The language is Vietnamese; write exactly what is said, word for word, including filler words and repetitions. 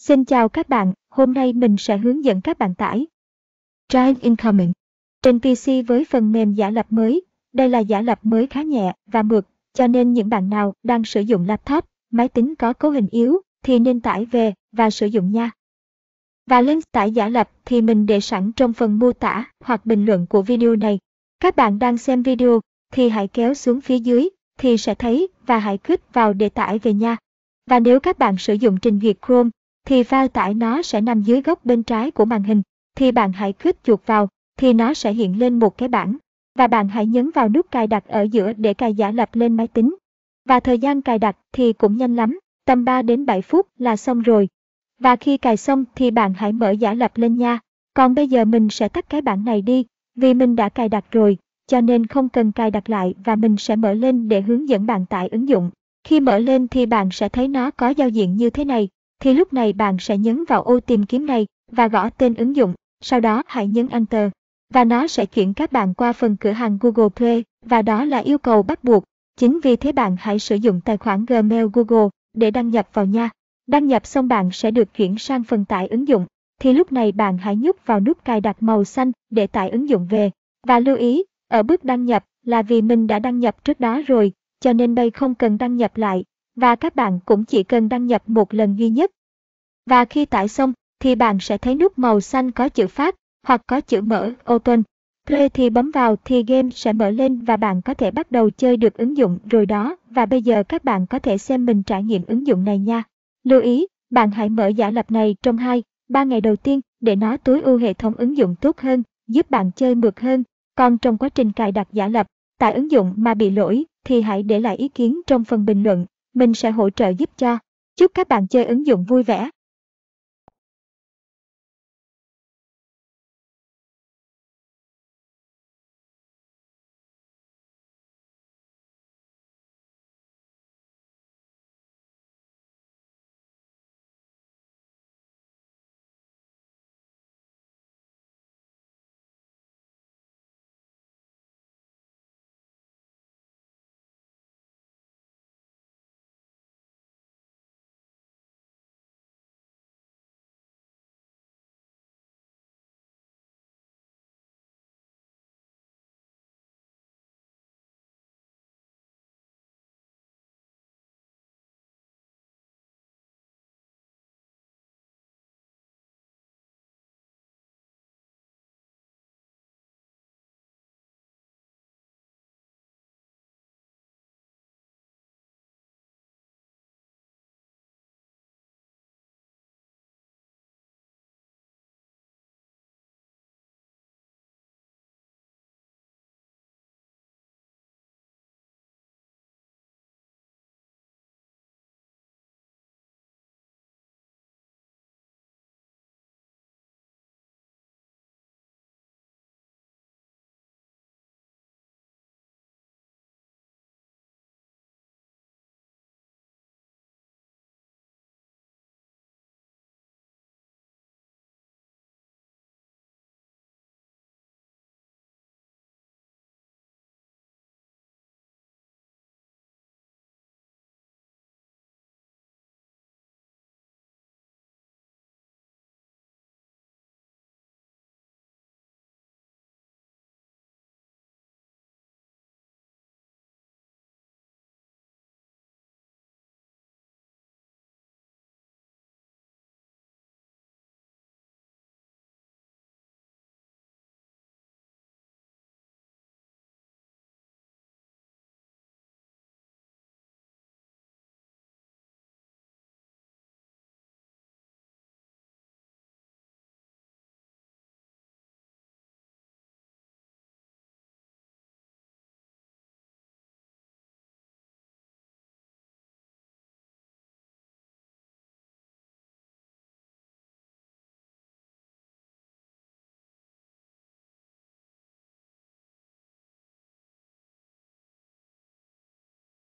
Xin chào các bạn, hôm nay mình sẽ hướng dẫn các bạn tải Drive Incoming trên pê xê với phần mềm giả lập mới. Đây là giả lập mới khá nhẹ và mượt, cho nên những bạn nào đang sử dụng laptop, máy tính có cấu hình yếu thì nên tải về và sử dụng nha. Và link tải giả lập thì mình để sẵn trong phần mô tả hoặc bình luận của video này. Các bạn đang xem video thì hãy kéo xuống phía dưới thì sẽ thấy và hãy click vào để tải về nha. Và nếu các bạn sử dụng trình duyệt Chrome thì file tải nó sẽ nằm dưới góc bên trái của màn hình, thì bạn hãy click chuột vào thì nó sẽ hiện lên một cái bảng. Và bạn hãy nhấn vào nút cài đặt ở giữa để cài giả lập lên máy tính. Và thời gian cài đặt thì cũng nhanh lắm, tầm ba đến bảy phút là xong rồi. Và khi cài xong thì bạn hãy mở giả lập lên nha. Còn bây giờ mình sẽ tắt cái bảng này đi, vì mình đã cài đặt rồi, cho nên không cần cài đặt lại và mình sẽ mở lên để hướng dẫn bạn tải ứng dụng. Khi mở lên thì bạn sẽ thấy nó có giao diện như thế này, thì lúc này bạn sẽ nhấn vào ô tìm kiếm này và gõ tên ứng dụng, sau đó hãy nhấn Enter. Và nó sẽ chuyển các bạn qua phần cửa hàng Google Play, và đó là yêu cầu bắt buộc. Chính vì thế bạn hãy sử dụng tài khoản Gmail Google để đăng nhập vào nha. Đăng nhập xong bạn sẽ được chuyển sang phần tải ứng dụng, thì lúc này bạn hãy nhấp vào nút cài đặt màu xanh để tải ứng dụng về. Và lưu ý, ở bước đăng nhập là vì mình đã đăng nhập trước đó rồi, cho nên đây không cần đăng nhập lại, và các bạn cũng chỉ cần đăng nhập một lần duy nhất. Và khi tải xong, thì bạn sẽ thấy nút màu xanh có chữ phát, hoặc có chữ mở, Open. Play thì bấm vào thì game sẽ mở lên và bạn có thể bắt đầu chơi được ứng dụng rồi đó. Và bây giờ các bạn có thể xem mình trải nghiệm ứng dụng này nha. Lưu ý, bạn hãy mở giả lập này trong hai ba ngày đầu tiên để nó tối ưu hệ thống ứng dụng tốt hơn, giúp bạn chơi mượt hơn. Còn trong quá trình cài đặt giả lập, tải ứng dụng mà bị lỗi thì hãy để lại ý kiến trong phần bình luận, mình sẽ hỗ trợ giúp cho. Chúc các bạn chơi ứng dụng vui vẻ.